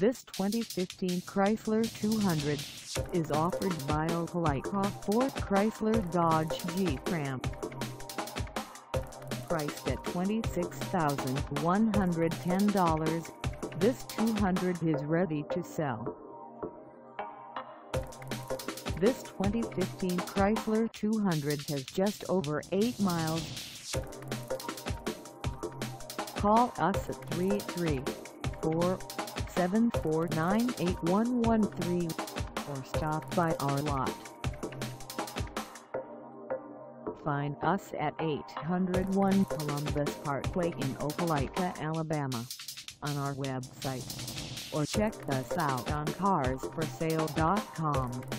This 2015 Chrysler 200 is offered by Opelika Ford Chrysler Dodge Jeep Ram. Priced at $26,110, this 200 is ready to sell. This 2015 Chrysler 200 has just over 8 miles. Call us at 334-749-8113 or stop by our lot. Find us at 801 Columbus Parkway in Opelika, Alabama, on our website, or check us out on carsforsale.com.